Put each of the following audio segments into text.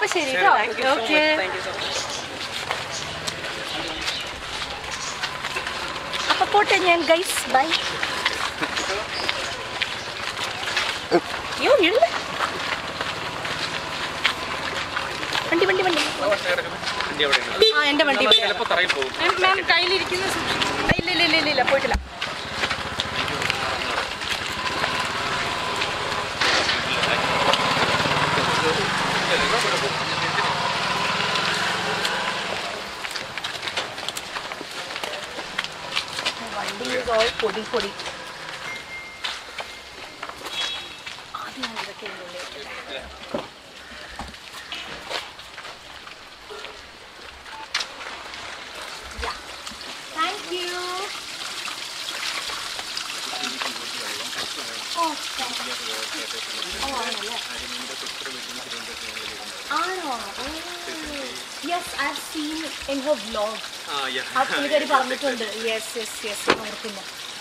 അപ്പൊ ശരി കേട്ടോ. ഓക്കെ. അപ്പൊ പോട്ടെ ഞാൻ ഗൈസ്. ബൈ. അയ്യോ ഇല്ല. വണ്ടി വണ്ടി വണ്ടി. ആ എന്റെ വണ്ടി മാം കയ്യിലിരിക്കുന്ന. ഇല്ല ഇല്ല ഇല്ല ഇല്ല പോയിട്ടില്ല. വണ്ടി പൊടി പൊടി. ആദ്യം ഇതൊക്കെ താങ്ക് യു. ആണോ? Yes I have seen in her vlog. ആ പുള്ളിക്കാരി പറഞ്ഞിട്ടുണ്ട്. യെസ് യെസ് യെസ് ഓർക്കുന്നു.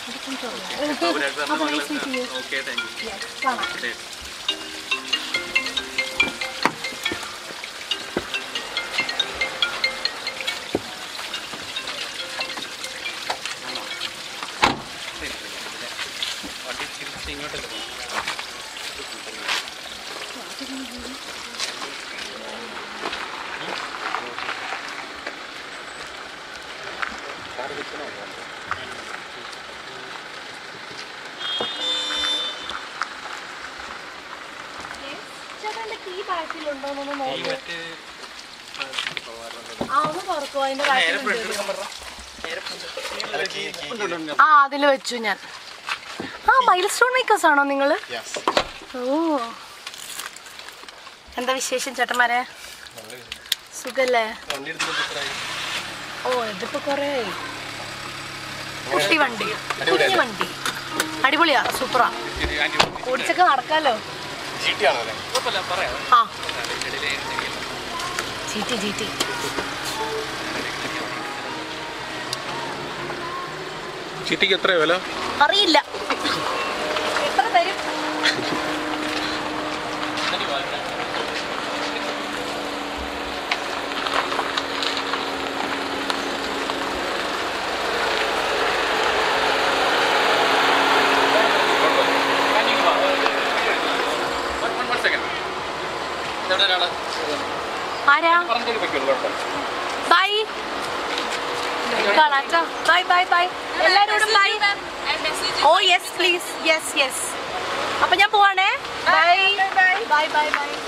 കാണാം. ഇങ്ങോട്ടല്ലേ ആ അതില് വെച്ചു ഞാൻ. ആ മൈൽ സ്റ്റോൺ മേക്കേഴ്സ് ആണോ നിങ്ങള്? ഓ എന്താ വിശേഷം ചേട്ടന്മാരെ? സുഖല്ലേ? ഓ ഇതിപ്പോ കൊറേ കുട്ടി വണ്ടി, കുഞ്ഞു വണ്ടി, അടിപൊളിയാ, സൂപ്പറാ, ഓടിച്ചൊക്കെ നടക്കാലോ. ആ ജീറ്റി ജീറ്റി. ചീറ്റിക്ക് എത്ര വില അറിയില്ല. എത്ര തരും? ആരാ? ബൈ. ബൈ ബൈ ബൈ എല്ലാരോടും bye. Oh yes please. Yes yes. അപ്പൊ ഞാൻ പോവാണേ. Bye bye bye by.